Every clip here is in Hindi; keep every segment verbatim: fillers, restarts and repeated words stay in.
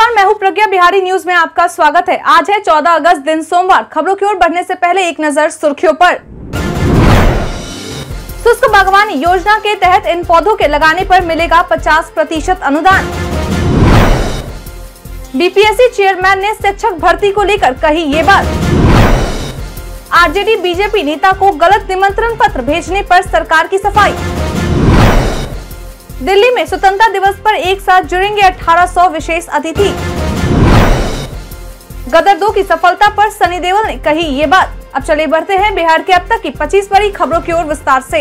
नमस्कार, मैं हूं प्रज्ञा। बिहारी न्यूज में आपका स्वागत है। आज है चौदह अगस्त, दिन सोमवार। खबरों की ओर बढ़ने से पहले एक नजर सुर्खियों पर। शुष्क बागवानी योजना के तहत इन पौधों के लगाने पर मिलेगा पचास प्रतिशत अनुदान। बीपीएससी चेयरमैन ने शिक्षक भर्ती को लेकर कही ये बात। आरजेडी बीजेपी नेता को गलत निमंत्रण पत्र भेजने पर सरकार की सफाई। दिल्ली में स्वतंत्रता दिवस पर एक साथ जुड़ेंगे अठारह सौ विशेष अतिथि। गदर दो की सफलता पर सनी देओल ने कही ये बात। अब चले बढ़ते हैं बिहार के अब तक की पच्चीस बड़ी खबरों की ओर विस्तार से।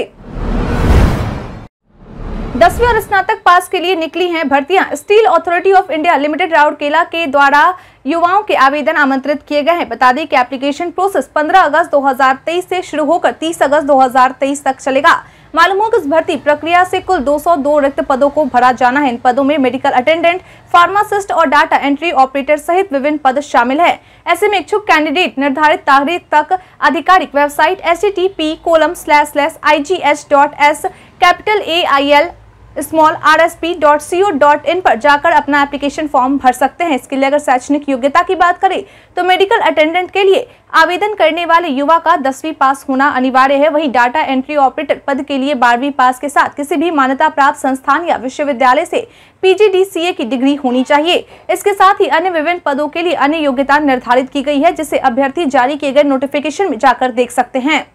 दसवीं और स्नातक पास के लिए निकली हैं भर्तियां। Steel Authority of India Limited Rourkela के द्वारा युवाओं के आवेदन आमंत्रित किए गए हैं। बता दें कि एप्लीकेशन प्रोसेस पंद्रह अगस्त दो हज़ार तेईस से शुरू होकर तीस अगस्त दो हज़ार तेईस तक चलेगा। मालूम हो कि इस भर्ती प्रक्रिया से कुल दो सौ दो रिक्त पदों को भरा जाना है। इन पदों में मेडिकल अटेंडेंट, फार्मासिस्ट और डाटा एंट्री ऑपरेटर सहित विभिन्न पद शामिल हैं। ऐसे में इच्छुक कैंडिडेट निर्धारित तारीख तक आधिकारिक website H T T P colon slash slash I G H dot S capital A I L small R S P dot C O dot in पर जाकर अपना एप्लीकेशन फॉर्म भर सकते हैं। इसके लिए अगर शैक्षणिक योग्यता की बात करें तो मेडिकल अटेंडेंट के लिए आवेदन करने वाले युवा का दसवीं पास होना अनिवार्य है। वहीं डाटा एंट्री ऑपरेटर पद के लिए बारहवीं पास के साथ किसी भी मान्यता प्राप्त संस्थान या विश्वविद्यालय से पी जी डी सी ए की डिग्री होनी चाहिए। इसके साथ ही अन्य विभिन्न पदों के लिए अन्य योग्यता निर्धारित की गई है, जिसे अभ्यर्थी जारी किए गए नोटिफिकेशन में जाकर देख सकते हैं।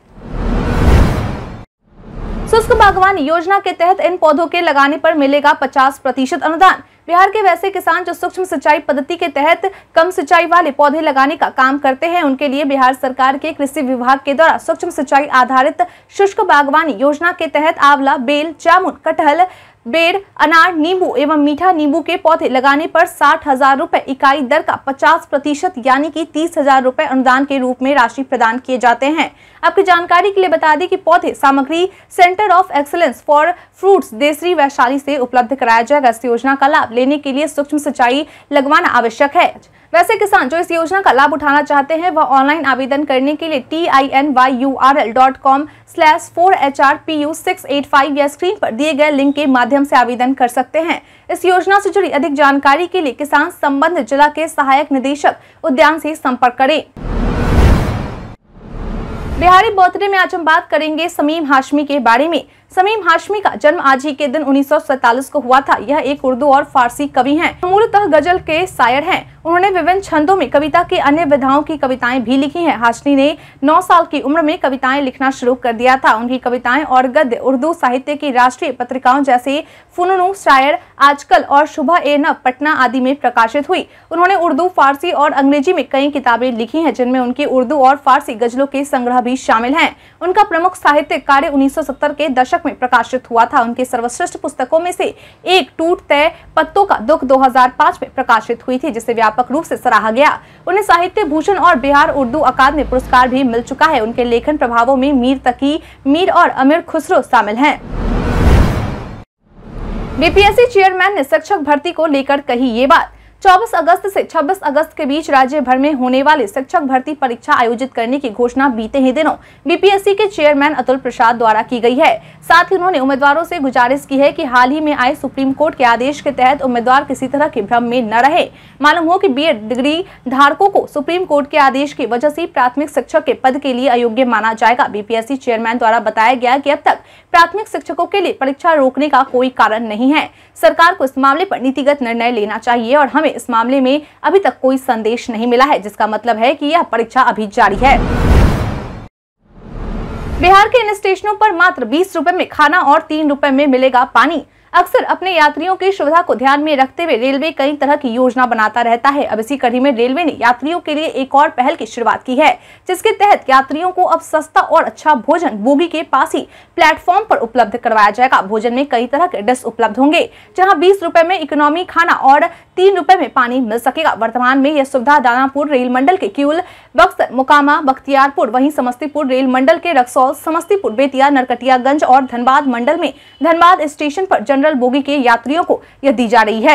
शुष्क बागवानी योजना के तहत इन पौधों के लगाने पर मिलेगा पचास प्रतिशत अनुदान। बिहार के वैसे किसान जो सूक्ष्म सिंचाई पद्धति के तहत कम सिंचाई वाले पौधे लगाने का काम करते हैं, उनके लिए बिहार सरकार के कृषि विभाग के द्वारा सूक्ष्म सिंचाई आधारित शुष्क बागवानी योजना के तहत आंवला, बेल, जामुन, कटहल, बेर, अनार, नींबू एवं मीठा नींबू के पौधे लगाने पर साठ हजार रूपए इकाई दर का पचास प्रतिशत यानी कि तीस हजार रूपए अनुदान के रूप में राशि प्रदान किए जाते हैं। आपकी जानकारी के लिए बता दें कि पौधे सामग्री centre of excellence for fruits Desari Vaishali से उपलब्ध कराया जाएगा। इस योजना का लाभ लेने के लिए सूक्ष्म सिंचाई लगवाना आवश्यक है। वैसे किसान जो इस योजना का लाभ उठाना चाहते हैं वह ऑनलाइन आवेदन करने के लिए T I N Y U R L dot com slash four H R P U six eight five या स्क्रीन पर दिए गए लिंक के माध्यम से आवेदन कर सकते हैं। इस योजना से जुड़ी अधिक जानकारी के लिए किसान संबंधित जिला के सहायक निदेशक उद्यान से संपर्क करें। बिहारी बर्थडे में आज हम बात करेंगे समीम हाशमी के बारे में। समीम हाशमी का जन्म आज ही के दिन उन्नीस सौ सैंतालीस को हुआ था। यह एक उर्दू और फारसी कवि हैं। मूलतः गजल के शायर हैं। उन्होंने विभिन्न छंदों में कविता के अन्य विधाओं की कविताएं भी लिखी हैं। हाशमी ने नौ साल की उम्र में कविताएं लिखना शुरू कर दिया था। उनकी कविताएं और गद्य उर्दू साहित्य की राष्ट्रीय पत्रिकाओं जैसे फुनून शायर, आजकल और सुबह ए नब पटना आदि में प्रकाशित हुई। उन्होंने उर्दू, फारसी और अंग्रेजी में कई किताबें लिखी हैं, जिनमें उनकी उर्दू और फारसी गजलों के संग्रह भी शामिल हैं। उनका प्रमुख साहित्यिक कार्य उन्नीस सौ सत्तर के दशक में प्रकाशित हुआ था। उनकी सर्वश्रेष्ठ पुस्तकों में से एक टूटते पत्तों का दुख दो हज़ार पाँच में प्रकाशित हुई थी, जिसे व्यापक रूप से सराहा गया। उन्हें साहित्य भूषण और बिहार उर्दू अकादमी पुरस्कार भी मिल चुका है। उनके लेखन प्रभावों में मीर तकी, मीर और अमीर खुसरो शामिल हैं। बीपीएससी चेयरमैन ने शिक्षक भर्ती को लेकर कही ये बात। चौबीस अगस्त से छब्बीस अगस्त के बीच राज्य भर में होने वाले शिक्षक भर्ती परीक्षा आयोजित करने की घोषणा बीते ही दिनों बीपीएससी के चेयरमैन अतुल प्रसाद द्वारा की गई है। साथ ही उन्होंने उम्मीदवारों से गुजारिश की है कि हाल ही में आए सुप्रीम कोर्ट के आदेश के तहत उम्मीदवार किसी तरह के भ्रम में न रहे। मालूम हो कि बीएड डिग्री धारकों को सुप्रीम कोर्ट के आदेश की वजह से प्राथमिक शिक्षक के पद के लिए अयोग्य माना जाएगा। बीपीएससी चेयरमैन द्वारा बताया गया कि अब तक प्राथमिक शिक्षकों के लिए परीक्षा रोकने का कोई कारण नहीं है। सरकार को इस मामले पर नीतिगत निर्णय लेना चाहिए और हमें इस मामले में अभी तक कोई संदेश नहीं मिला है, जिसका मतलब है कि यह परीक्षा अभी जारी है। बिहार के इन स्टेशनों पर मात्र बीस रुपए में खाना और तीन रुपए में मिलेगा पानी। अक्सर अपने यात्रियों की सुविधा को ध्यान में रखते हुए रेलवे कई तरह की योजना बनाता रहता है। अब इसी कड़ी में रेलवे ने यात्रियों के लिए एक और पहल की शुरुआत की है, जिसके तहत यात्रियों को अब सस्ता और अच्छा भोजन बोगी के पास ही प्लेटफॉर्म पर उपलब्ध करवाया जाएगा। भोजन में कई तरह के डिश उपलब्ध होंगे, जहां बीस रुपए में इकोनॉमी खाना और तीन रुपए में पानी मिल सकेगा। वर्तमान में यह सुविधा दानापुर रेल मंडल के किउल, बक्सर, मोकामा, बख्तियारपुर, वहीं समस्तीपुर रेल मंडल के रक्सौल, समस्तीपुर, बेतिया, नरकटियागंज और धनबाद मंडल में धनबाद स्टेशन पर जनरल बोगी के यात्रियों को यह दी जा रही है।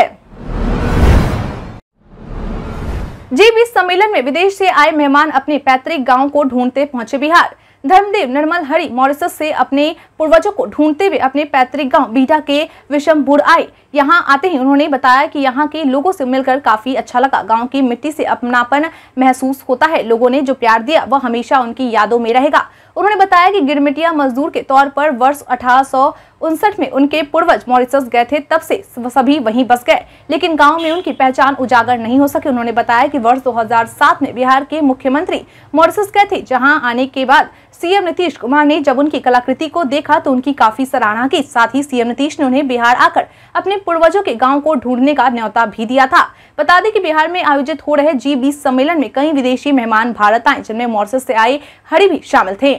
जी बीस सम्मेलन में विदेश से आए मेहमान अपने पैतृक गांव को ढूंढते पहुंचे बिहार। धर्मदेव निर्मल हरि मॉरिशस से अपने पूर्वजों को ढूंढते हुए अपने पैतृक गांव बीटा के विषमपुर आए। यहाँ आते ही उन्होंने बताया कि यहाँ के लोगों से मिलकर काफी अच्छा लगा। गांव की मिट्टी से अपनापन महसूस होता है। लोगों ने जो प्यार दिया वह हमेशा उनकी यादों में रहेगा। उन्होंने बताया कि गिरमिटिया मजदूर के तौर पर वर्ष अठारह सौ उनसठ में उनके पूर्वज मॉरिशस गए थे, तब से सभी वहीं बस गए, लेकिन गांव में उनकी पहचान उजागर नहीं हो सकी। उन्होंने बताया कि वर्ष दो हज़ार सात में बिहार के मुख्यमंत्री मॉरिशस गए थे, जहां आने के बाद सीएम नीतीश कुमार ने जब उनकी कलाकृति को देखा तो उनकी काफी सराहना की। साथ ही सीएम नीतीश ने उन्हें बिहार आकर अपने पूर्वजों के गांव को ढूंढने का न्योता भी दिया था। बता दें कि बिहार में आयोजित हो रहे जी बीस सम्मेलन में कई विदेशी मेहमान भारत आए, जिनमें मॉरिशस से आए हरि भी शामिल थे।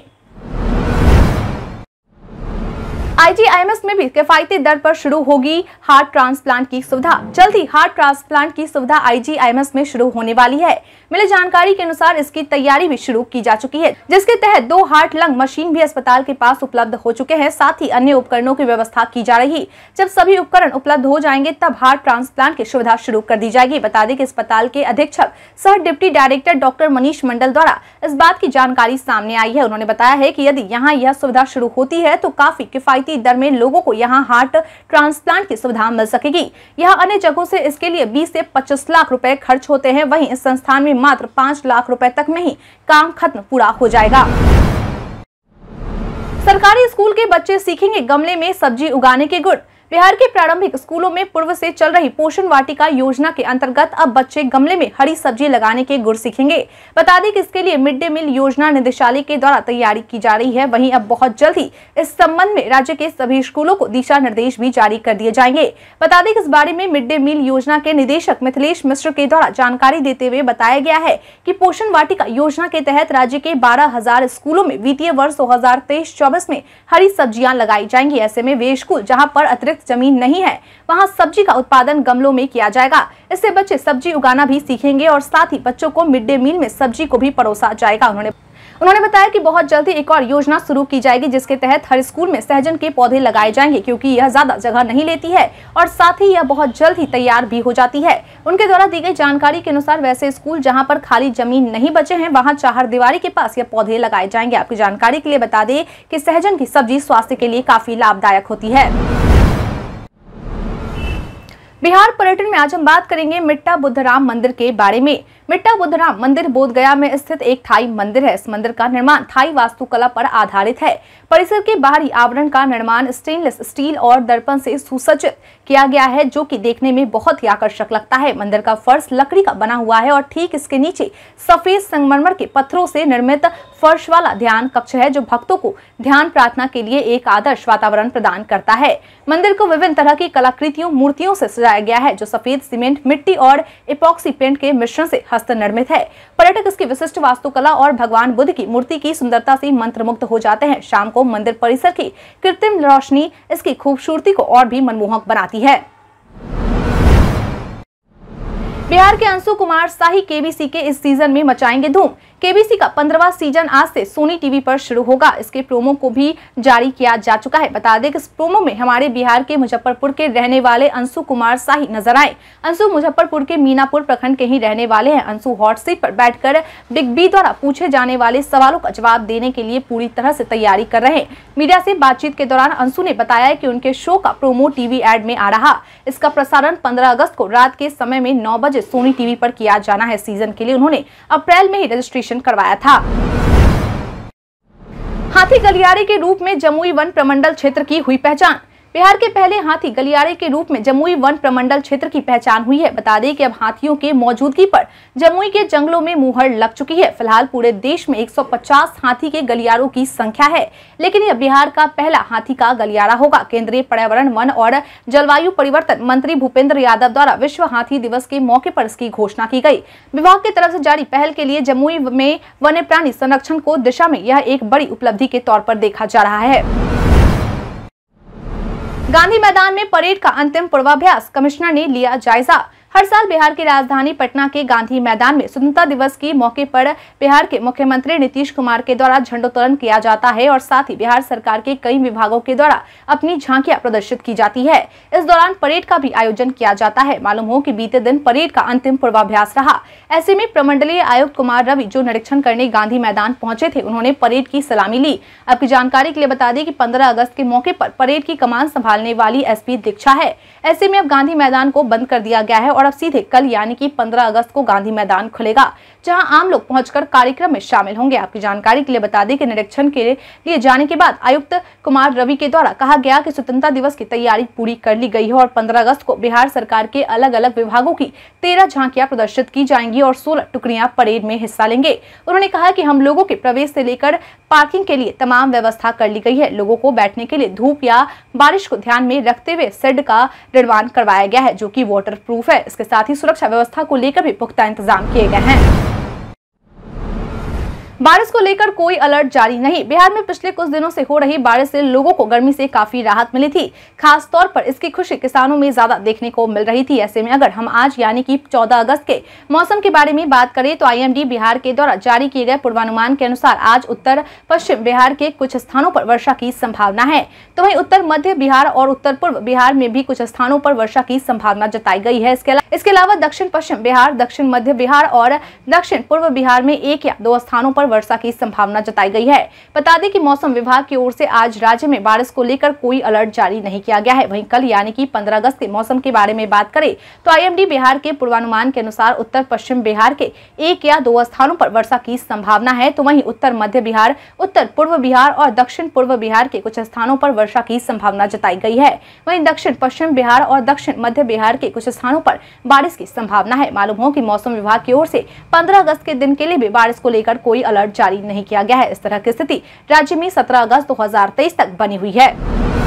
आईजीआईएमएस में भी किफायती दर पर शुरू होगी हार्ट ट्रांसप्लांट की सुविधा। जल्द ही हार्ट ट्रांसप्लांट की सुविधा आईजीआईएमएस में शुरू होने वाली है। मिली जानकारी के अनुसार इसकी तैयारी भी शुरू की जा चुकी है, जिसके तहत दो हार्ट लंग मशीन भी अस्पताल के पास उपलब्ध हो चुके हैं। साथ ही अन्य उपकरणों की व्यवस्था की जा रही। जब सभी उपकरण उपलब्ध हो जाएंगे तब हार्ट ट्रांसप्लांट की सुविधा शुरू कर दी जाएगी। बता दें कि अस्पताल के अधीक्षक सह deputy director doctor Manish Mandal द्वारा इस बात की जानकारी सामने आई है। उन्होंने बताया है कि यदि यहाँ यह सुविधा शुरू होती है तो काफी किफायती दर में लोगों को यहां हार्ट ट्रांसप्लांट की सुविधा मिल सकेगी। यहां अन्य जगहों से इसके लिए बीस से पच्चीस लाख रुपए खर्च होते हैं, वहीं इस संस्थान में मात्र पाँच लाख रुपए तक में ही काम खत्म पूरा हो जाएगा। सरकारी स्कूल के बच्चे सीखेंगे गमले में सब्जी उगाने के गुण। बिहार के प्रारंभिक स्कूलों में पूर्व से चल रही पोषण वाटिका योजना के अंतर्गत अब बच्चे गमले में हरी सब्जी लगाने के गुर सीखेंगे। बता दें कि इसके लिए मिड डे मील योजना निदेशालय के द्वारा तैयारी की जा रही है। वहीं अब बहुत जल्द ही इस संबंध में राज्य के सभी स्कूलों को दिशा निर्देश भी जारी कर दिए जाएंगे। बता दें कि इस बारे में मिड डे मील योजना के निदेशक मिथिलेश मिश्र के द्वारा जानकारी देते हुए बताया गया है कि पोषण वाटिका योजना के तहत राज्य के बारह हजार स्कूलों में वित्तीय वर्ष दो हजार तेईस चौबीस में हरी सब्जियां लगाई जाएंगी। ऐसे में वे स्कूल जहाँ पर अतिरिक्त जमीन नहीं है वहां सब्जी का उत्पादन गमलों में किया जाएगा। इससे बच्चे सब्जी उगाना भी सीखेंगे और साथ ही बच्चों को मिड डे मील में सब्जी को भी परोसा जाएगा। उन्होंने उन्होंने बताया कि बहुत जल्दी एक और योजना शुरू की जाएगी, जिसके तहत हर स्कूल में सहजन के पौधे लगाए जाएंगे, क्योंकि यह ज्यादा जगह नहीं लेती है और साथ ही यह बहुत जल्द ही तैयार भी हो जाती है। उनके द्वारा दी गई जानकारी के अनुसार वैसे स्कूल जहां पर खाली जमीन नहीं बचे हैं वहां चार दीवारी के पास यह पौधे लगाए जाएंगे। आपकी जानकारी के लिए बता दें कि सहजन की सब्जी स्वास्थ्य के लिए काफी लाभदायक होती है। बिहार पर्यटन में आज हम बात करेंगे मिट्टा बुद्धराम मंदिर के बारे में। मिट्टा बुद्धराम मंदिर बोधगया में स्थित एक थाई मंदिर है। इस मंदिर का निर्माण थाई वास्तुकला पर आधारित है। परिसर के बाहरी आवरण का निर्माण स्टेनलेस स्टील और दर्पण से सुसज्जित किया गया है, जो कि देखने में बहुत ही आकर्षक लगता है। मंदिर का फर्श लकड़ी का बना हुआ है और ठीक इसके नीचे सफेद संगमरमर के पत्थरों से निर्मित फर्श वाला ध्यान कक्ष है, जो भक्तों को ध्यान प्रार्थना के लिए एक आदर्श वातावरण प्रदान करता है। मंदिर को विभिन्न तरह की कलाकृतियों मूर्तियों से सजाया गया है, जो सफेद सीमेंट, मिट्टी और इपॉक्सी पेंट के मिश्रण से हस्त निर्मित है। पर्यटक इसकी विशिष्ट वास्तुकला और भगवान बुद्ध की मूर्ति की सुंदरता से मंत्रमुग्ध हो जाते हैं। शाम को मंदिर परिसर की कृत्रिम रोशनी इसकी खूबसूरती को और भी मनमोहक बनाती है। बिहार के अंशु कुमार शाही केबीसी के इस सीजन में मचाएंगे धूम। केबीसी का पंद्रहवां सीजन आज से सोनी टीवी पर शुरू होगा। इसके प्रोमो को भी जारी किया जा चुका है। बता दें कि इस प्रोमो में हमारे बिहार के मुजफ्फरपुर के रहने वाले अंशु कुमार शाही नजर आए। अंशु मुजफ्फरपुर के मीनापुर प्रखंड के ही रहने वाले हैं। अंशु हॉट सीट पर बैठकर बिग बी द्वारा पूछे जाने वाले सवालों का जवाब देने के लिए पूरी तरह से तैयारी कर रहे हैं। मीडिया से बातचीत के दौरान अंशु ने बताया कि उनके शो का प्रोमो टीवी एड में आ रहा। इसका प्रसारण पंद्रह अगस्त को रात के समय में नौ बजे सोनी टीवी पर किया जाना है। सीजन के लिए उन्होंने अप्रैल में ही रजिस्ट्रेशन करवाया था। हाथी गलियारे के रूप में जमुई वन प्रमंडल क्षेत्र की हुई पहचान। बिहार के पहले हाथी गलियारे के रूप में जमुई वन प्रमंडल क्षेत्र की पहचान हुई है। बता दें कि अब हाथियों के मौजूदगी पर जमुई के जंगलों में मुहर लग चुकी है। फिलहाल पूरे देश में एक सौ पचास हाथी के गलियारों की संख्या है, लेकिन यह बिहार का पहला हाथी का गलियारा होगा। केंद्रीय पर्यावरण, वन और जलवायु परिवर्तन मंत्री भूपेंद्र यादव द्वारा विश्व हाथी दिवस के मौके पर इसकी घोषणा की गई। विभाग की तरफ से जारी पहल के लिए जमुई में वन्य प्राणी संरक्षण को दिशा में यह एक बड़ी उपलब्धि के तौर पर देखा जा रहा है। गांधी मैदान में परेड का अंतिम पूर्वाभ्यास, कमिश्नर ने लिया जायजा। हर साल बिहार की राजधानी पटना के गांधी मैदान में स्वतंत्रता दिवस के मौके पर बिहार के मुख्यमंत्री नीतीश कुमार के द्वारा झंडोत्तोलन किया जाता है और साथ ही बिहार सरकार के कई विभागों के द्वारा अपनी झांकियां प्रदर्शित की जाती है। इस दौरान परेड का भी आयोजन किया जाता है। मालूम हो कि बीते दिन परेड का अंतिम पूर्वाभ्यास रहा। ऐसे में प्रमंडलीय आयुक्त कुमार रवि जो निरीक्षण करने गांधी मैदान पहुंचे थे, उन्होंने परेड की सलामी ली। आपकी जानकारी के लिए बता दें कि पंद्रह अगस्त के मौके पर परेड की कमान संभालने वाली एसपी दीक्षा है। ऐसे में अब गांधी मैदान को बंद कर दिया गया है और अब सीधे कल यानी कि पंद्रह अगस्त को गांधी मैदान खुलेगा, जहां आम लोग पहुंचकर कार्यक्रम में शामिल होंगे। आपकी जानकारी के लिए बता दें कि निरीक्षण के लिए जाने के बाद आयुक्त कुमार रवि के द्वारा कहा गया कि स्वतंत्रता दिवस की तैयारी पूरी कर ली गई है और पंद्रह अगस्त को बिहार सरकार के अलग अलग विभागों की तेरह झांकियां प्रदर्शित की जाएंगी और सोलह टुकड़ियां परेड में हिस्सा लेंगे। उन्होंने कहा कि हम लोगों के प्रवेश से लेकर पार्किंग के लिए तमाम व्यवस्था कर ली गई है। लोगों को बैठने के लिए धूप या बारिश को ध्यान में रखते हुए शेड का निर्माण करवाया गया है, जो कि वाटर प्रूफ है। इसके साथ ही सुरक्षा व्यवस्था को लेकर भी पुख्ता इंतजाम किए गए हैं। बारिश को लेकर कोई अलर्ट जारी नहीं। बिहार में पिछले कुछ दिनों से हो रही बारिश से लोगों को गर्मी से काफी राहत मिली थी। खास तौर पर इसकी खुशी किसानों में ज्यादा देखने को मिल रही थी। ऐसे में अगर हम आज यानी कि चौदह अगस्त के मौसम के बारे में बात करें तो आईएमडी बिहार के द्वारा जारी किए गए पूर्वानुमान के अनुसार आज उत्तर पश्चिम बिहार के कुछ स्थानों पर वर्षा की संभावना है, तो वहीं उत्तर मध्य बिहार और उत्तर पूर्व बिहार में भी कुछ स्थानों पर वर्षा की संभावना जताई गई है। इसके अलावा दक्षिण पश्चिम बिहार, दक्षिण मध्य बिहार और दक्षिण पूर्व बिहार में एक या दो स्थानों पर वर्षा की संभावना जताई गई है। बता दें कि मौसम विभाग की ओर से आज राज्य में बारिश को लेकर कोई अलर्ट जारी नहीं किया गया है। वहीं कल यानी कि पंद्रह अगस्त के मौसम के बारे में बात करें तो आईएमडी बिहार के पूर्वानुमान के अनुसार उत्तर पश्चिम बिहार के एक या दो स्थानों पर वर्षा की संभावना है, तो वहीं उत्तर मध्य बिहार, उत्तर पूर्व बिहार और दक्षिण पूर्व बिहार के कुछ स्थानों पर वर्षा की संभावना जताई गई है। वहीं दक्षिण पश्चिम बिहार और दक्षिण मध्य बिहार के कुछ स्थानों पर बारिश की संभावना है। मालूम हो कि मौसम विभाग की ओर से पंद्रह अगस्त के दिन के लिए भी बारिश को लेकर कोई अलर्ट जारी नहीं किया गया है। इस तरह की स्थिति राज्य में सत्रह अगस्त दो हजार तेईस तक बनी हुई है।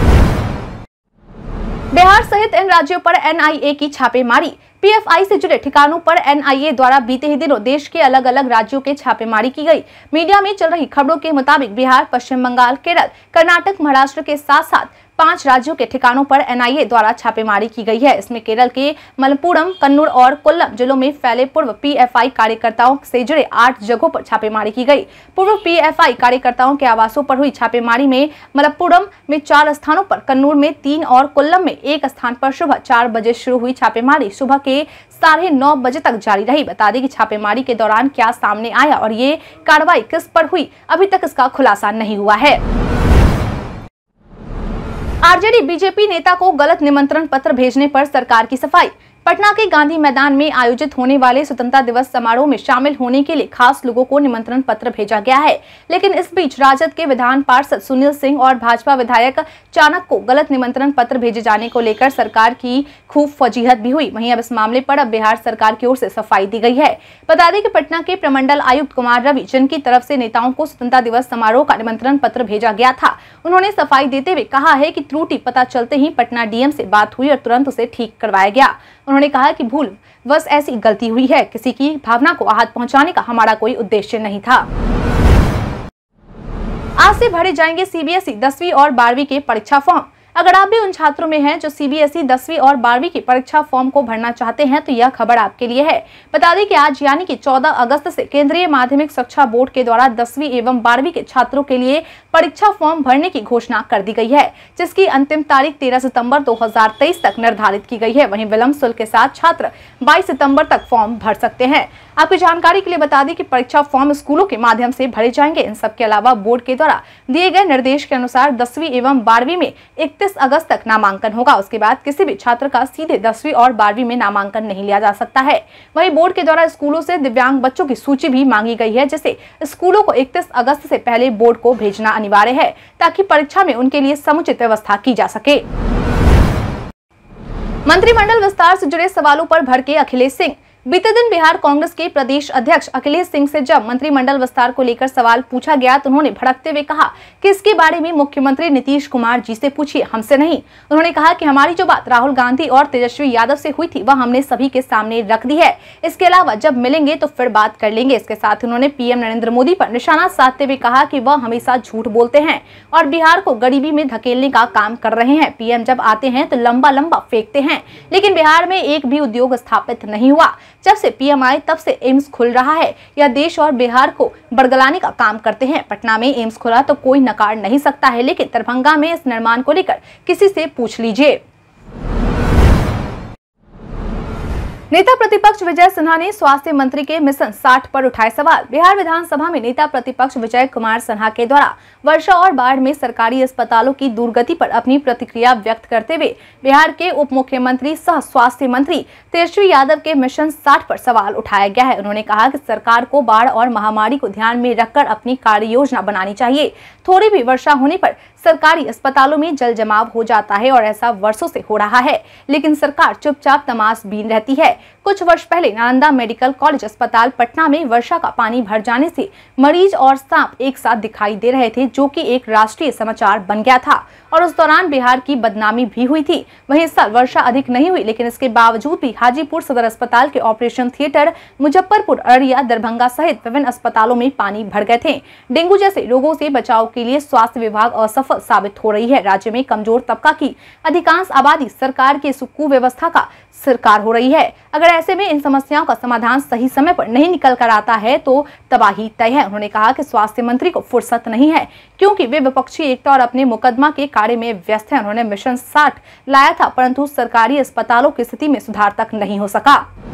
बिहार सहित इन राज्यों पर एनआईए की छापेमारी। पीएफआई से जुड़े ठिकानों पर एनआईए द्वारा बीते ही दिनों देश के अलग अलग राज्यों के छापेमारी की गई। मीडिया में चल रही खबरों के मुताबिक बिहार, पश्चिम बंगाल, केरल, कर्नाटक, महाराष्ट्र के साथ साथ पांच राज्यों के ठिकानों पर एनआईए द्वारा छापेमारी की गई है। इसमें केरल के मलप्पुरम, कन्नूर और कोल्लम जिलों में फैले पूर्व पीएफआई कार्यकर्ताओं से जुड़े आठ जगहों पर छापेमारी की गई। पूर्व पीएफआई कार्यकर्ताओं के आवासों पर हुई छापेमारी में मलप्पुरम में चार स्थानों पर, कन्नूर में तीन और कोल्लम में एक स्थान पर सुबह चार बजे शुरू हुई छापेमारी सुबह के साढ़े नौ बजे तक जारी रही। बता दें कि छापेमारी के दौरान क्या सामने आया और ये कार्रवाई किस पर हुई, अभी तक इसका खुलासा नहीं हुआ है। आरजेडी बीजेपी नेता को गलत निमंत्रण पत्र भेजने पर सरकार की सफाई। पटना के गांधी मैदान में आयोजित होने वाले स्वतंत्रता दिवस समारोह में शामिल होने के लिए खास लोगों को निमंत्रण पत्र भेजा गया है, लेकिन इस बीच राजद के विधान पार्षद सुनील सिंह और भाजपा विधायक चाणक को गलत निमंत्रण पत्र भेजे जाने को लेकर सरकार की खूब फजीहत भी हुई। वहीं अब इस मामले पर अब बिहार सरकार की ओर से सफाई दी गई है। बता दें कि पटना के प्रमंडल आयुक्त कुमार रवि, जिनकी तरफ से नेताओं को स्वतंत्रता दिवस समारोह का निमंत्रण पत्र भेजा गया था, उन्होंने सफाई देते हुए कहा है कि त्रुटि पता चलते ही पटना डीएम से बात हुई और तुरंत उसे ठीक करवाया गया। उन्होंने कहा कि भूल बस ऐसी गलती हुई है, किसी की भावना को आहत पहुंचाने का हमारा कोई उद्देश्य नहीं था। आज से भरे जाएंगे सीबीएसई दसवीं और बारहवीं के परीक्षा फॉर्म। अगर आप भी उन छात्रों में हैं जो सीबीएसई दसवीं और बारहवीं की परीक्षा फॉर्म को भरना चाहते हैं तो यह खबर आपके लिए है। बता दें कि आज यानी कि चौदह अगस्त से केंद्रीय माध्यमिक शिक्षा बोर्ड के द्वारा दसवीं एवं बारहवीं के छात्रों के लिए परीक्षा फॉर्म भरने की घोषणा कर दी गई है, जिसकी अंतिम तारीख तेरह सितंबर दो हजार तेईस तक निर्धारित की गई है। वहीं विलंब शुल्क के साथ छात्र बाईस सितंबर तक फॉर्म भर सकते हैं। आपकी जानकारी के लिए बता दें कि परीक्षा फॉर्म स्कूलों के माध्यम से भरे जाएंगे। इन सब के अलावा बोर्ड के द्वारा दिए गए निर्देश के अनुसार दसवीं एवं बारहवीं में इकतीस अगस्त तक नामांकन होगा। उसके बाद किसी भी छात्र का सीधे दसवीं और बारहवीं में नामांकन नहीं लिया जा सकता है। वहीं बोर्ड के द्वारा स्कूलों से दिव्यांग बच्चों की सूची भी मांगी गई है, जिसे स्कूलों को इकतीस अगस्त से पहले बोर्ड को भेजना अनिवार्य है, ताकि परीक्षा में उनके लिए समुचित व्यवस्था की जा सके। मंत्रिमंडल विस्तार से जुड़े सवालों पर भड़के अखिलेश सिंह। बीते दिन बिहार कांग्रेस के प्रदेश अध्यक्ष अखिलेश सिंह से जब मंत्रिमंडल विस्तार को लेकर सवाल पूछा गया तो उन्होंने भड़कते हुए कहा कि इसके बारे में मुख्यमंत्री नीतीश कुमार जी से पूछिए, हमसे नहीं। उन्होंने कहा कि हमारी जो बात राहुल गांधी और तेजस्वी यादव से हुई थी वह हमने सभी के सामने रख दी है। इसके अलावा जब मिलेंगे तो फिर बात कर लेंगे। इसके साथ उन्होंने पीएम नरेंद्र मोदी पर निशाना साधते हुए कहा कि वह हमेशा झूठ बोलते हैं और बिहार को गरीबी में धकेलने का काम कर रहे हैं। पीएम जब आते हैं तो लंबा लंबा फेंकते हैं, लेकिन बिहार में एक भी उद्योग स्थापित नहीं हुआ। जब से पीएम आए तब से एम्स खुल रहा है। यह देश और बिहार को बरगलाने का काम करते हैं। पटना में एम्स खुला तो कोई नकार नहीं सकता है, लेकिन दरभंगा में इस निर्माण को लेकर किसी से पूछ लीजिए। नेता प्रतिपक्ष विजय सिन्हा ने स्वास्थ्य मंत्री के मिशन साठ पर उठाए सवाल। बिहार विधानसभा में नेता प्रतिपक्ष विजय कुमार सिन्हा के द्वारा वर्षा और बाढ़ में सरकारी अस्पतालों की दुर्गति पर अपनी प्रतिक्रिया व्यक्त करते हुए बिहार के उप मुख्यमंत्री सह स्वास्थ्य मंत्री तेजस्वी यादव के मिशन साठ पर सवाल उठाया गया है। उन्होंने कहा कि सरकार को बाढ़ और महामारी को ध्यान में रखकर अपनी कार्य योजना बनानी चाहिए। थोड़ी भी वर्षा होने पर सरकारी अस्पतालों में जल जमाव हो जाता है और ऐसा वर्षों से हो रहा है, लेकिन सरकार चुपचाप तमाशबीन रहती है। कुछ वर्ष पहले नालंदा मेडिकल कॉलेज अस्पताल पटना में वर्षा का पानी भर जाने से मरीज और सांप एक साथ दिखाई दे रहे थे, जो कि एक राष्ट्रीय समाचार बन गया था और उस दौरान बिहार की बदनामी भी हुई थी। वहीं इस साल वर्षा अधिक नहीं हुई, लेकिन इसके बावजूद भी हाजीपुर सदर अस्पताल के ऑपरेशन थिएटर, मुजफ्फरपुर, अररिया, दरभंगा सहित विभिन्न अस्पतालों में पानी भर गए थे। डेंगू जैसे रोगों से बचाव के लिए स्वास्थ्य विभाग असफल साबित हो रही है। राज्य में कमजोर तबका की अधिकांश आबादी सरकार की कुव्यवस्था का शिकार हो रही है। अगर ऐसे में इन समस्याओं का समाधान सही समय पर नहीं निकल कर आता है तो तबाही तय है। उन्होंने कहा कि स्वास्थ्य मंत्री को फुर्सत नहीं है, क्योंकि वे विपक्षी एकता और अपने मुकदमा के कार्य में व्यस्त हैं। उन्होंने मिशन साठ लाया था, परंतु सरकारी अस्पतालों की स्थिति में सुधार तक नहीं हो सका।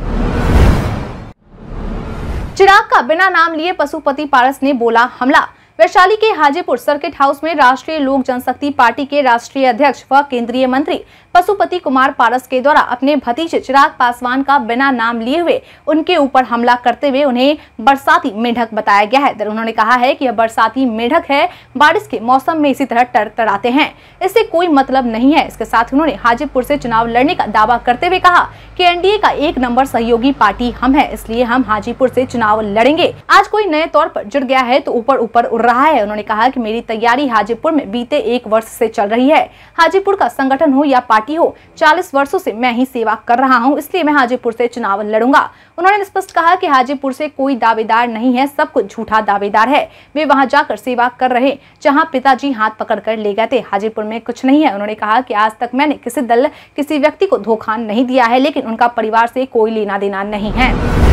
चिराग का बिना नाम लिए पशुपति पारस ने बोला हमला। वैशाली के हाजीपुर सर्किट हाउस में राष्ट्रीय लोक जनशक्ति पार्टी के राष्ट्रीय अध्यक्ष व केंद्रीय मंत्री पशुपति कुमार पारस के द्वारा अपने भतीजे चिराग पासवान का बिना नाम लिए हुए उनके ऊपर हमला करते हुए उन्हें बरसाती मेढक बताया गया है। उन्होंने कहा है कि यह बरसाती मेढक है, बारिश के मौसम में इसी तरह टड़टड़ाते हैं, इससे कोई मतलब नहीं है। इसके साथ उन्होंने हाजीपुर से चुनाव लड़ने का दावा करते हुए कहा कि एनडीए का एक नंबर सहयोगी पार्टी हम है, इसलिए हम हाजीपुर से चुनाव लड़ेंगे। आज कोई नए तौर पर जुड़ गया है तो ऊपर ऊपर उड़ रहा है। उन्होंने कहा कि मेरी तैयारी हाजीपुर में बीते एक वर्ष से चल रही है। हाजीपुर का संगठन हो या पार्टी हो, चालीस वर्षों से मैं ही सेवा कर रहा हूं, इसलिए मैं हाजीपुर से चुनाव लड़ूंगा। उन्होंने स्पष्ट कहा कि हाजीपुर से कोई दावेदार नहीं है, सब कुछ झूठा दावेदार है। वे वहां जाकर सेवा कर रहे जहां पिताजी हाथ पकड़कर ले गए थे। हाजीपुर में कुछ नहीं है। उन्होंने कहा कि आज तक मैंने किसी दल, किसी व्यक्ति को धोखा नहीं दिया है, लेकिन उनका परिवार से कोई लेना देना नहीं है।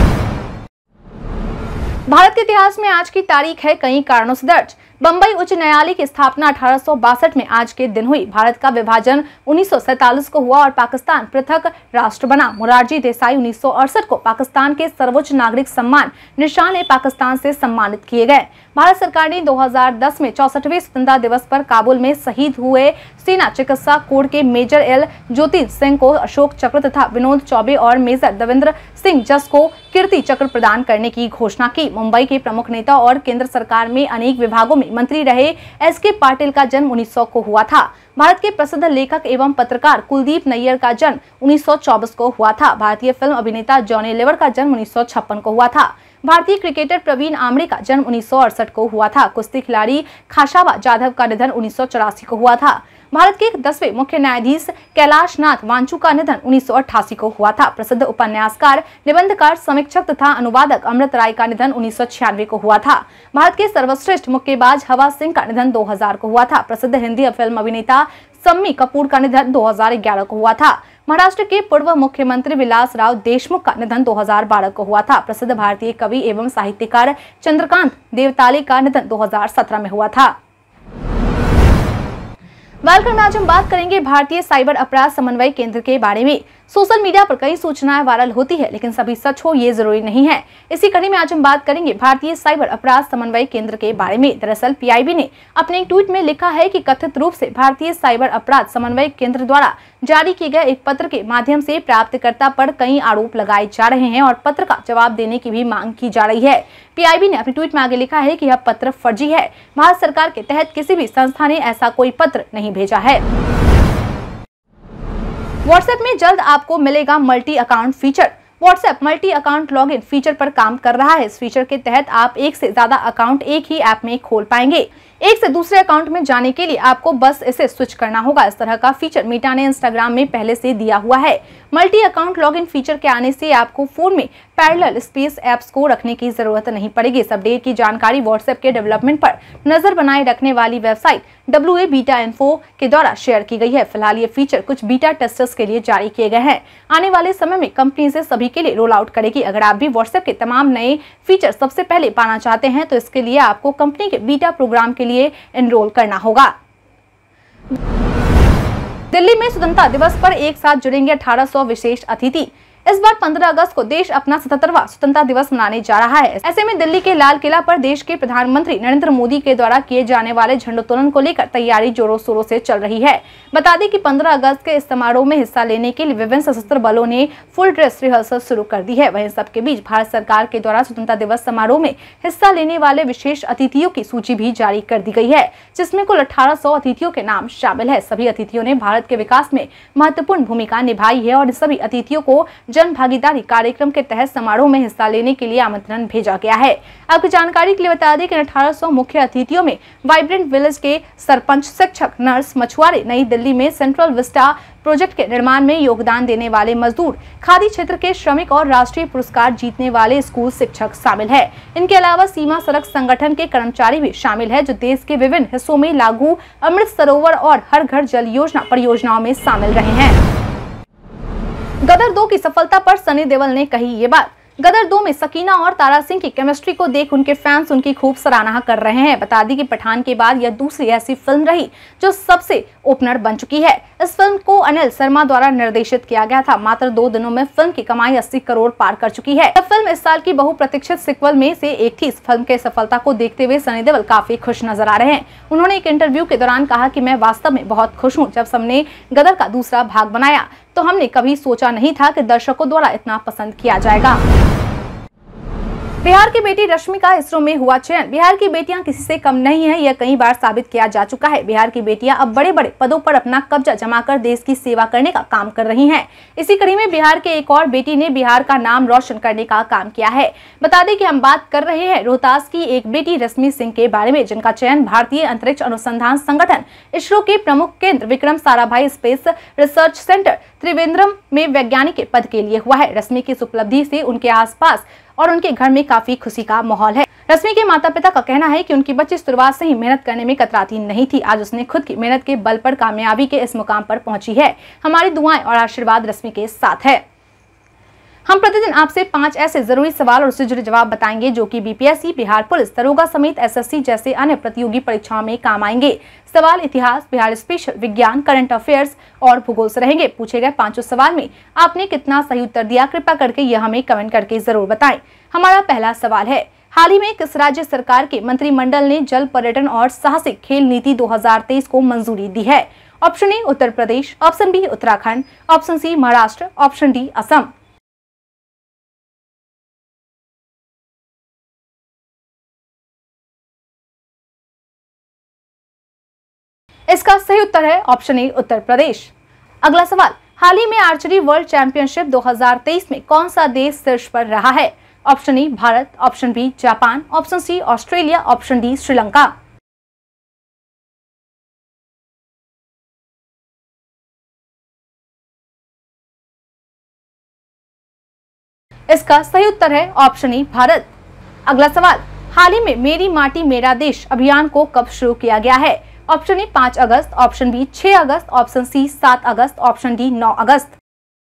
भारत के इतिहास में आज की तारीख है कई कारणों से दर्ज। बंबई उच्च न्यायालय की स्थापना अठारह सौ बासठ में आज के दिन हुई। भारत का विभाजन उन्नीस सौ सैतालीस को हुआ और पाकिस्तान पृथक राष्ट्र बना। मोरारजी देसाई उन्नीस सौ अड़सठ को पाकिस्तान के सर्वोच्च नागरिक सम्मान निशान ए पाकिस्तान से सम्मानित किए गए। भारत सरकार ने दो हज़ार दस में चौसठवें स्वतंत्रता दिवस पर काबुल में शहीद हुए सेना चिकित्सा कोर के मेजर एल ज्योति सिंह को अशोक चक्र तथा विनोद चौबे और मेजर देवेंद्र सिंह जस को कीर्ति चक्र प्रदान करने की घोषणा की। मुंबई के प्रमुख नेता और केंद्र सरकार में अनेक विभागों में मंत्री रहे एस के पाटिल का जन्म उन्नीस सौ को हुआ था। भारत के प्रसिद्ध लेखक एवं पत्रकार कुलदीप नैयर का जन्म उन्नीस सौ चौबीस को हुआ था। भारतीय फिल्म अभिनेता जॉनी लीवर का जन्म उन्नीस सौ छप्पन को हुआ था। भारतीय क्रिकेटर प्रवीण आमरे का जन्म उन्नीस सौ अड़सठ को हुआ था। कुश्ती खिलाड़ी खाशाबा जाधव का निधन उन्नीस सौ चौरासी को हुआ था। भारत के दसवें मुख्य न्यायाधीश कैलाश नाथ वांचू का निधन उन्नीस सौ अट्ठासी को हुआ था। प्रसिद्ध उपन्यासकार, निबंधकार, समीक्षक तथा अनुवादक अमृत राय का निधन उन्नीस सौ छियानवे को हुआ था। भारत के सर्वश्रेष्ठ मुक्केबाज हवा सिंह का निधन दो हज़ार को हुआ था। प्रसिद्ध हिंदी फिल्म अभिनेता सम्मी कपूर का निधन दो हज़ार ग्यारह को हुआ था। महाराष्ट्र के पूर्व मुख्यमंत्री विलास राव देशमुख का निधन दो हज़ार बारह को हुआ था। प्रसिद्ध भारतीय कवि एवं साहित्यकार चंद्रकांत देवताले का निधन दो हज़ार सत्रह में हुआ था। वेलकम। आज हम बात करेंगे भारतीय साइबर अपराध समन्वय केंद्र के बारे में। सोशल मीडिया पर कई सूचनाएं वायरल होती है, लेकिन सभी सच हो ये जरूरी नहीं है। इसी कड़ी में आज हम बात करेंगे भारतीय साइबर अपराध समन्वय केंद्र के बारे में। दरअसल पीआईबी ने अपने एक ट्वीट में लिखा है कि कथित रूप से भारतीय साइबर अपराध समन्वय केंद्र द्वारा जारी किए गए एक पत्र के माध्यम से प्राप्तकर्ता पर कई आरोप लगाए जा रहे हैं और पत्र का जवाब देने की भी मांग की जा रही है। पीआईबी ने अपने ट्वीट में आगे लिखा है कि यह पत्र फर्जी है। भारत सरकार के तहत किसी भी संस्था ने ऐसा कोई पत्र नहीं भेजा है। व्हाट्सएप में जल्द आपको मिलेगा multi account feature. WhatsApp multi account login feature पर काम कर रहा है। इस फीचर के तहत आप एक से ज्यादा अकाउंट एक ही ऐप में खोल पाएंगे। एक से दूसरे अकाउंट में जाने के लिए आपको बस इसे स्विच करना होगा। इस तरह का फीचर मेटा ने इंस्टाग्राम में पहले से दिया हुआ है। मल्टी अकाउंट लॉगिन फीचर के आने से आपको फोन में पैरेलल स्पेस ऐप्स को रखने की जरूरत नहीं पड़ेगी। इस अपडेट की जानकारी व्हाट्सएप के डेवलपमेंट पर नजर बनाए रखने वाली website W A beta info के द्वारा शेयर की गई है। फिलहाल ये फीचर कुछ बीटा टेस्टर्स के लिए जारी किए गए हैं। आने वाले समय में कंपनी इसे सभी के लिए रोल आउट करेगी। अगर आप भी व्हाट्सएप के तमाम नए फीचर सबसे पहले पाना चाहते हैं तो इसके लिए आपको कंपनी के बीटा प्रोग्राम के लिए एनरोल करना होगा। दिल्ली में स्वतंत्रता दिवस पर एक साथ जुड़ेंगे अठारह सौ विशेष अतिथि। इस बार पंद्रह अगस्त को देश अपना सतहत्तरवां स्वतंत्रता दिवस मनाने जा रहा है। ऐसे में दिल्ली के लाल किला पर देश के प्रधानमंत्री नरेंद्र मोदी के द्वारा किए जाने वाले झंडोत्तोलन को लेकर तैयारी जोरों शोरों से चल रही है। बता दें कि पंद्रह अगस्त के इस समारोह में हिस्सा लेने के लिए विभिन्न सशस्त्र बलों ने फुल ड्रेस रिहर्सल शुरू कर दी है। वहीं सबके बीच भारत सरकार के द्वारा स्वतंत्रता दिवस समारोह में हिस्सा लेने वाले विशेष अतिथियों की सूची भी जारी कर दी गई है, जिसमें कुल अठारह सौ अतिथियों के नाम शामिल है। सभी अतिथियों ने भारत के विकास में महत्वपूर्ण भूमिका निभाई है और सभी अतिथियों को जन भागीदारी कार्यक्रम के तहत समारोह में हिस्सा लेने के लिए आमंत्रण भेजा गया है। आपकी जानकारी के लिए बता दें कि अठारह सौ मुख्य अतिथियों में वाइब्रेंट विलेज के सरपंच, शिक्षक, नर्स, मछुआरे, नई दिल्ली में सेंट्रल विस्टा प्रोजेक्ट के निर्माण में योगदान देने वाले मजदूर, खादी क्षेत्र के श्रमिक और राष्ट्रीय पुरस्कार जीतने वाले स्कूल शिक्षक शामिल है। इनके अलावा सीमा सड़क संगठन के कर्मचारी भी शामिल है, जो देश के विभिन्न हिस्सों में लागू अमृत सरोवर और हर घर जल योजना परियोजनाओं में शामिल रहे हैं। गदर दो की सफलता पर सनी देओल ने कही ये बात। गदर दो में सकीना और तारा सिंह की केमिस्ट्री को देख उनके फैंस उनकी खूब सराहना कर रहे हैं। बता दी कि पठान के बाद यह दूसरी ऐसी फिल्म रही जो सबसे ओपनर बन चुकी है। इस फिल्म को अनिल शर्मा द्वारा निर्देशित किया गया था। मात्र दो दिनों में फिल्म की कमाई अस्सी करोड़ पार कर चुकी है। यह फिल्म इस साल की बहुप्रतीक्षित सिक्वल में से एक थी। इस फिल्म के सफलता को देखते हुए सनी देओल काफी खुश नजर आ रहे हैं। उन्होंने एक इंटरव्यू के दौरान कहा कि मैं वास्तव में बहुत खुश हूँ। जब हमने गदर का दूसरा भाग बनाया तो हमने कभी सोचा नहीं था कि दर्शकों द्वारा इतना पसंद किया जाएगा। बिहार की बेटी रश्मि का इसरो में हुआ चयन। बिहार की बेटियां किसी से कम नहीं है, यह कई बार साबित किया जा चुका है। बिहार की बेटियां अब बड़े बड़े पदों पर अपना कब्जा जमाकर देश की सेवा करने का काम कर रही हैं। इसी कड़ी में बिहार के एक और बेटी ने बिहार का नाम रोशन करने का काम किया है। बता दें कि हम बात कर रहे हैं रोहतास की एक बेटी रश्मि सिंह के बारे में, जिनका चयन भारतीय अंतरिक्ष अनुसंधान संगठन इसरो के प्रमुख केंद्र Vikram Sarabhai space research centre Trivandrum में वैज्ञानिक के पद के लिए हुआ है। रश्मि की इस उपलब्धि से उनके आसपास और उनके घर में काफी खुशी का माहौल है। रश्मि के माता पिता का कहना है कि उनकी बच्ची शुरुआत से ही मेहनत करने में कतराती नहीं थी। आज उसने खुद की मेहनत के बल पर कामयाबी के इस मुकाम पर पहुंची है। हमारी दुआएं और आशीर्वाद रश्मि के साथ है। हम प्रतिदिन आपसे पांच ऐसे जरूरी सवाल और उससे जुड़े जवाब बताएंगे जो कि बीपीएससी, बिहार पुलिस, दरोगा समेत एसएससी जैसे अन्य प्रतियोगी परीक्षाओं में काम आएंगे। सवाल इतिहास, बिहार स्पेशल, विज्ञान, करंट अफेयर्स और भूगोल से रहेंगे। पूछे गए पांचों सवाल में आपने कितना सही उत्तर दिया, कृपया करके यह हमें कमेंट करके जरूर बताएं। हमारा पहला सवाल है, हाल ही में किस राज्य सरकार के मंत्रिमंडल ने जल पर्यटन और साहसिक खेल नीति दो हज़ार तेईस को मंजूरी दी है? Option A Uttar Pradesh, option B Uttarakhand, option C Maharashtra, option D Assam. इसका सही उत्तर है ऑप्शन ए उत्तर प्रदेश। अगला सवाल, हाल ही में आर्चरी वर्ल्ड चैंपियनशिप दो हज़ार तेईस में कौन सा देश शीर्ष पर रहा है? Option A Bharat, option B Japan, option C Australia, option D Sri Lanka. इसका सही उत्तर है ऑप्शन ए भारत। अगला सवाल, हाल ही में मेरी माटी मेरा देश अभियान को कब शुरू किया गया है? ऑप्शन ए पाँच अगस्त, ऑप्शन बी छह अगस्त, ऑप्शन सी सात अगस्त, ऑप्शन डी नौ अगस्त।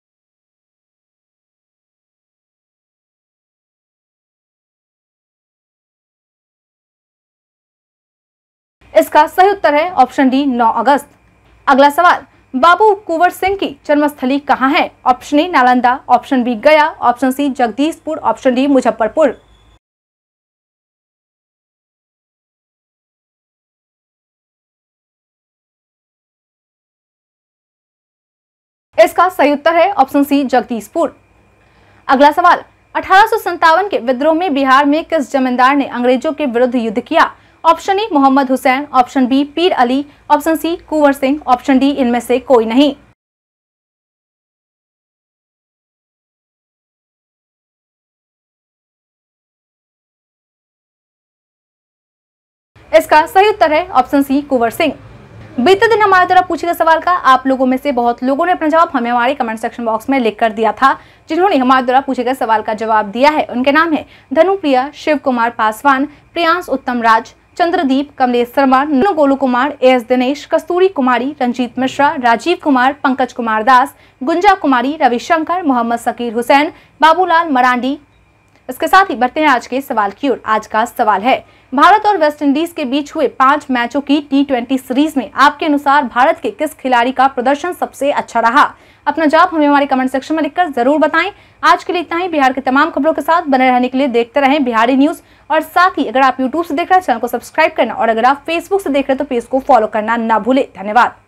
इसका सही उत्तर है ऑप्शन डी नौ अगस्त। अगला सवाल, बाबू कुंवर सिंह की जन्मस्थली कहाँ है? Option A Nalanda, option B Gaya, option C Jagdishpur, option D Muzaffarpur. इसका सही उत्तर है ऑप्शन सी जगदीशपुर। अगला सवाल, अठारह सौ संतावन के विद्रोह में बिहार में किस जमींदार ने अंग्रेजों के विरुद्ध युद्ध किया? Option A Mohammad Hussain, option B Pir Ali, option C Kunwar Singh, option D इनमें से कोई नहीं। इसका सही उत्तर है ऑप्शन सी कुंवर सिंह। बीते दिन हमारे द्वारा पूछे गए सवाल का आप लोगों में से बहुत लोगों ने अपना जवाब हमें हमारे कमेंट सेक्शन बॉक्स में लिख कर दिया था। जिन्होंने हमारे द्वारा पूछे गए सवाल का जवाब दिया है उनके नाम है धनुप्रिया, शिव कुमार पासवान, प्रियांश उत्तम राज, चंद्रदीप, कमलेश शर्मा, गोलू कुमार, एस दिनेश, कस्तूरी कुमारी, रंजीत मिश्रा, राजीव कुमार, पंकज कुमार दास, गुंजा कुमारी, रविशंकर, मोहम्मद सकीर हुसैन, बाबूलाल मरांडी। इसके साथ ही बढ़ते हैं आज के सवाल की ओर। आज का सवाल है, भारत और वेस्ट इंडीज के बीच हुए पांच मैचों की टी ट्वेंटी सीरीज में आपके अनुसार भारत के किस खिलाड़ी का प्रदर्शन सबसे अच्छा रहा? अपना जवाब हमें हमारे कमेंट सेक्शन में लिखकर जरूर बताएं। आज के लिए इतना ही। बिहार की तमाम खबरों के साथ बने रहने के लिए देखते रहें बिहारी न्यूज। और साथ ही अगर आप यूट्यूब से देख रहे हैं चैनल को सब्सक्राइब करना और अगर आप फेसबुक से देख रहे हैं तो पेज को फॉलो करना ना भूलें। धन्यवाद।